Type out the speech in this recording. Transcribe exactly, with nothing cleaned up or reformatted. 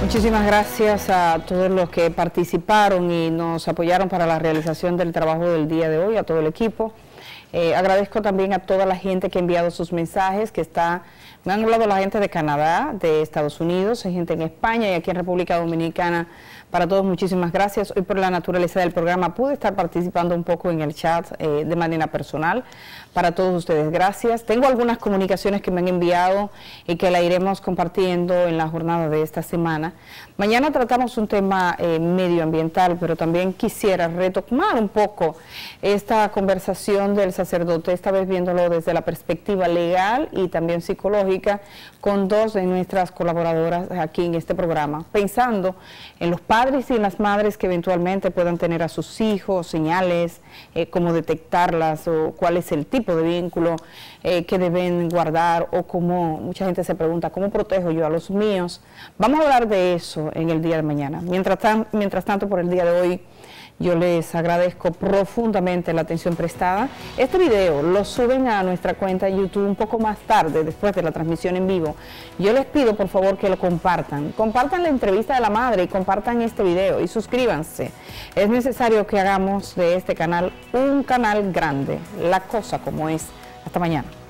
Muchísimas gracias a todos los que participaron y nos apoyaron para la realización del trabajo del día de hoy, a todo el equipo. Eh, agradezco también a toda la gente que ha enviado sus mensajes, que está, me han hablado la gente de Canadá, de Estados Unidos, hay gente en España y aquí en República Dominicana. Para todos, muchísimas gracias. Hoy, por la naturaleza del programa, pude estar participando un poco en el chat eh, de manera personal. Para todos ustedes, gracias. Tengo algunas comunicaciones que me han enviado y que la iremos compartiendo en la jornada de esta semana. Mañana tratamos un tema eh, medioambiental, pero también quisiera retomar un poco esta conversación del sacerdote, esta vez viéndolo desde la perspectiva legal y también psicológica, con dos de nuestras colaboradoras aquí en este programa, pensando en los padres y en las madres que eventualmente puedan tener a sus hijos, señales, eh, cómo detectarlas o cuál es el tipo de vínculo eh, que deben guardar, o cómo, mucha gente se pregunta, ¿cómo protejo yo a los míos? Vamos a hablar de eso en el día de mañana. Mientras, tan, mientras tanto, por el día de hoy, yo les agradezco profundamente la atención prestada. Este video lo suben a nuestra cuenta de YouTube un poco más tarde, después de la transmisión en vivo. Yo les pido, por favor, que lo compartan. Compartan la entrevista de la madre y compartan este video y suscríbanse. Es necesario que hagamos de este canal un canal grande, la cosa como es. Hasta mañana.